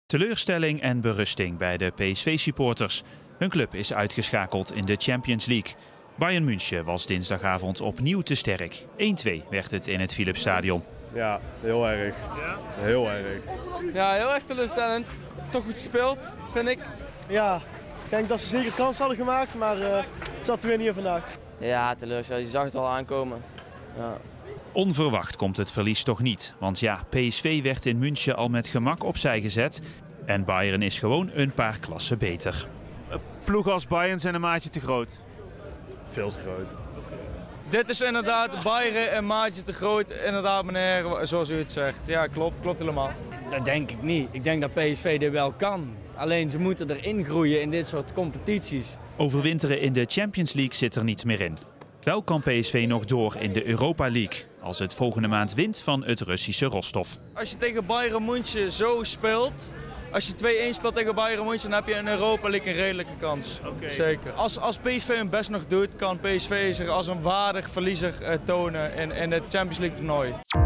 Teleurstelling en berusting bij de PSV-supporters. Hun club is uitgeschakeld in de Champions League. Bayern München was dinsdagavond opnieuw te sterk. 1-2 werd het in het Philipsstadion. Ja, heel erg. Ja? Heel erg. Ja, heel erg teleurstellend. Toch goed gespeeld, vind ik. Ja, ik denk dat ze zeker kans hadden gemaakt, maar het zat er weer niet in vandaag. Ja, teleurstellend. Je zag het al aankomen. Ja. Onverwacht komt het verlies toch niet. Want ja, PSV werd in München al met gemak opzij gezet. En Bayern is gewoon een paar klassen beter. Ploegen als Bayern zijn een maatje te groot. Veel te groot. Dit is inderdaad Bayern een maatje te groot. Inderdaad meneer, zoals u het zegt. Ja, klopt helemaal. Dat denk ik niet. Ik denk dat PSV dit wel kan. Alleen ze moeten erin groeien in dit soort competities. Overwinteren in de Champions League zit er niets meer in. Wel kan PSV nog door in de Europa League, als het volgende maand wint van het Russische Rostov. Als je tegen Bayern München zo speelt, als je 2-1 speelt tegen Bayern München, dan heb je in Europa League een redelijke kans. Okay. Zeker. Als PSV hun best nog doet, kan PSV zich als een waardig verliezer tonen in het Champions League toernooi.